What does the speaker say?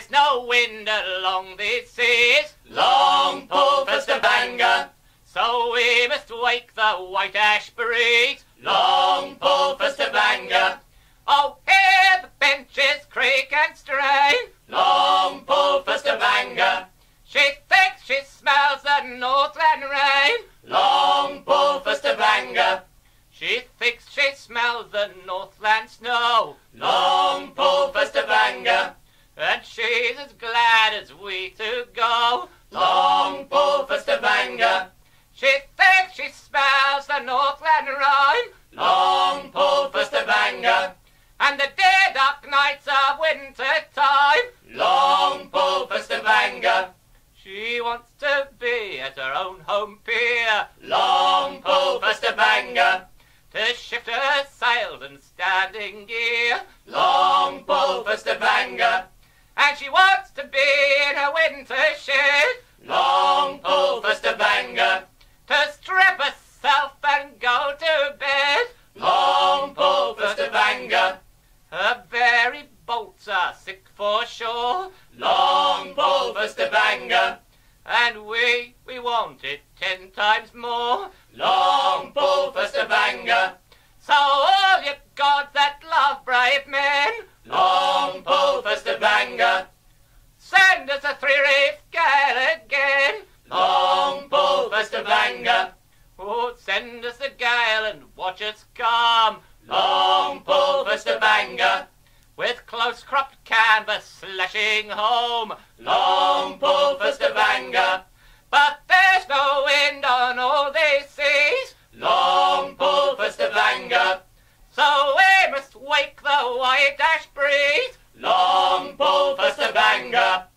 there's no wind along these seas. Long pull for Stavenger. So we must wake the white ash breeze. Long pull for Stavenger. Oh, hear the benches creak and strain. Long pull for Stavenger. She thinks she smells the Northland rain. Long pull for Stavenger. She thinks she smells the Northland snow. Long pull for Stavenger. And she's as glad as we to go. Long pull for Stavenger. She thinks she smells the Northland rime. Long pull for Stavenger. And the dear dark nights of winter time. Long pull for Stavenger. She wants to be at her own home pier. Long pull for Stavenger. To shift her sails and standing gear. Long pull for Stavenger. And she wants to be in her winter shed. Long pull for Stavenger. To strip herself and go to bed. Long pull for Stavenger. Her very bolts are sick for shore. Long pull for Stavenger. And we want it 10 times more. Long pull for Stavenger. So all you gods that love brave men. Long pull for Stavenger. Send us a 3-reef gale again. Long pull for Stavenger. Oh, send us a gale and watch us come. Long pull for Stavenger. With close-cropped canvas slashing home. Long pull for Stavenger. But there's no wind on all these seas. Long pull for Stavenger. So we must wake the white ash breeze. Long pull for Stavenger.